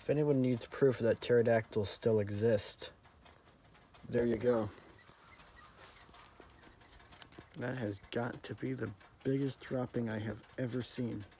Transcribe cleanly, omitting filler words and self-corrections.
If anyone needs proof that pterodactyls still exist, there you go. That has got to be the biggest dropping I have ever seen.